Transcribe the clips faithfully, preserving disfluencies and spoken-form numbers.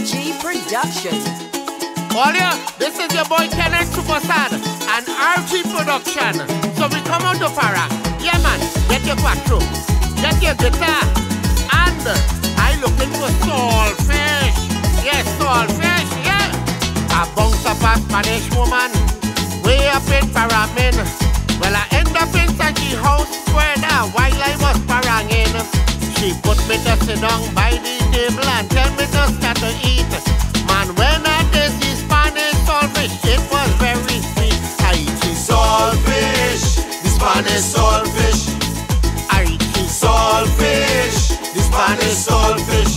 G Production. All ya, this is your boy Kenneth Supersad and R G Production. So we come out to Parang. Yeah man, get your quattro, get your guitar, and I looking for saltfish. Yes, saltfish, yeah. I bounce up a Spanish woman way up in Paramin. Well, I end up inside the house where now while I was paranging. She put me to sit down by the table and tell me to start to eat. Man, when I did the Spanish saltfish, it was very sweet. I eat the Saltfish, the Spanish saltfish. I eat the Saltfish, the Spanish saltfish.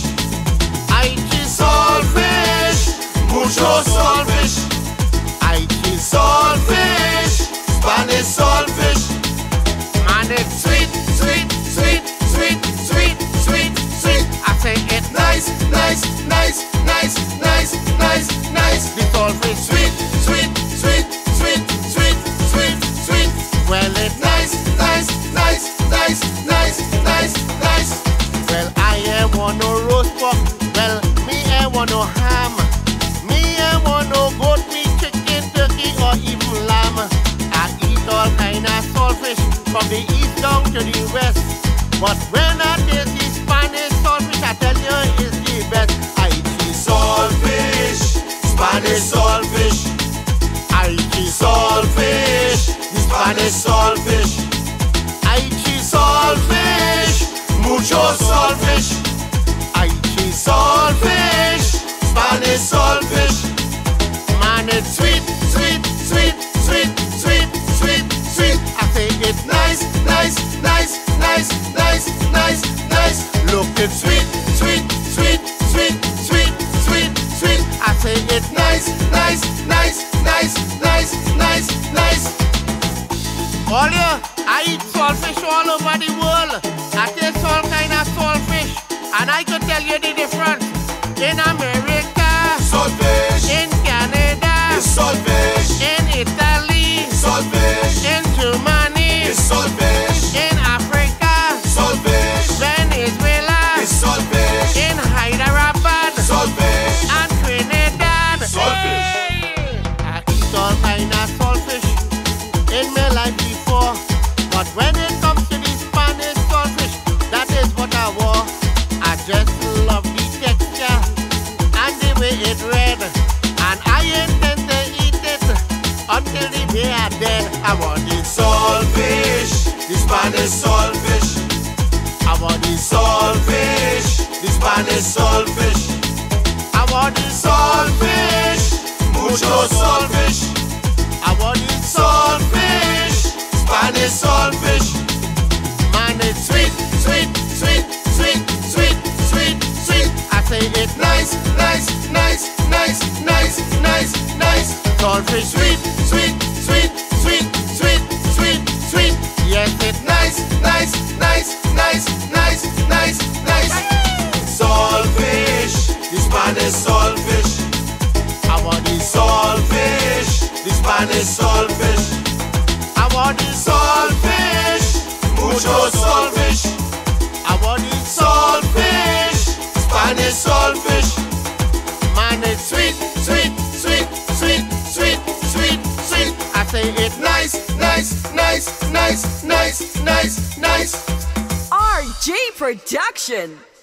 I eat the Saltfish, mucho saltfish. I eat the Saltfish, Spanish saltfish. Man, it's Sweet, sweet, sweet, sweet, sweet, sweet, sweet. I say it Nice, nice, nice, nice, nice, nice, nice. the saltfish Sweet, sweet, sweet, sweet, sweet, sweet, sweet. well it Nice, nice, nice, nice, nice, nice, nice. well I ain't want no roast pork. Well me ain't want no ham. Me ain't want no goat meat, chicken, turkey or even lamb. I eat all kind of saltfish from the east down to the west. But when I taste the Spanish saltfish, I tell you it's the best. I eat the Saltfish, Spanish saltfish. I eat the Saltfish, the Spanish saltfish. I eat the Saltfish, mucho saltfish. I eat the Saltfish, Spanish saltfish. man, it's Sweet, sweet, sweet, sweet, sweet, sweet, sweet. I say it's Nice, nice, nice, nice, nice, nice, nice. look it's Sweet, sweet, sweet, sweet, sweet, sweet, sweet. I say it's Nice, nice, nice, nice, nice, nice, nice. all ya, I eat saltfish all over the world. I taste all kind of saltfish, and I can tell you the difference. In America, Saltfish, in Canada, it's saltfish. in Italy, Saltfish, in Germany, it's saltfish. in Africa, Saltfish, Venezuela, it's saltfish. in Hyderabad, Saltfish, and Trinidad. Saltfish. Hey! I eat all kind of saltfish in my life before, but when it comes to the Spanish saltfish, that is what I want. I just love the texture and the way it red, and I intend to eat it until the day I dead. I want the Saltfish, the Spanish saltfish. I want the Saltfish, the Spanish saltfish. I want the Saltfish, mucho saltfish. I want the Saltfish, Spanish saltfish. man, it's Sweet, sweet, sweet, sweet, sweet, sweet, sweet. I say it Nice, nice, nice, nice, nice, nice, nice. saltfish Sweet, sweet, sweet, sweet, sweet, sweet, sweet. yes it Nice, nice, nice, nice, nice, nice, nice. Saltfish, the Spanish saltfish. I want the Saltfish, the Spanish saltfish. I want the Saltfish, mucho saltfish. I want the Saltfish, Spanish saltfish. man, it's Sweet, sweet, sweet, sweet, sweet, sweet, sweet. I say it Nice, nice, nice, nice, nice, nice, nice. R G Production.